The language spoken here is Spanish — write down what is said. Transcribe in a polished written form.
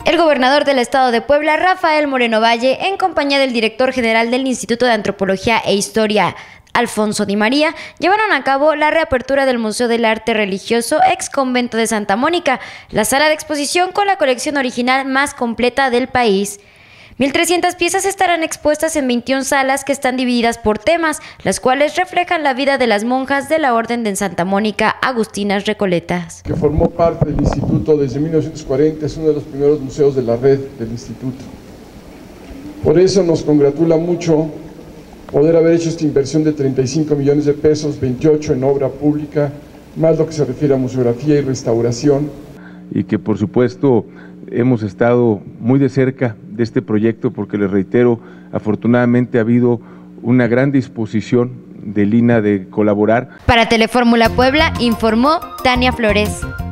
El gobernador del estado de Puebla, Rafael Moreno Valle, en compañía del director general del Instituto de Antropología e Historia, Alfonso Di María, llevaron a cabo la reapertura del Museo del Arte Religioso ex Convento de Santa Mónica, la sala de exposición con la colección original más completa del país. 1,300 piezas estarán expuestas en 21 salas que están divididas por temas, las cuales reflejan la vida de las monjas de la Orden de Santa Mónica Agustinas Recoletas. Que formó parte del Instituto desde 1940, es uno de los primeros museos de la red del Instituto. Por eso nos congratula mucho poder haber hecho esta inversión de 35 millones de pesos, 28 en obra pública, más lo que se refiere a museografía y restauración. Y que por supuesto hemos estado muy de cerca de este proyecto porque, les reitero, afortunadamente ha habido una gran disposición de Lina de colaborar. Para Telefórmula Puebla informó Tania Flores.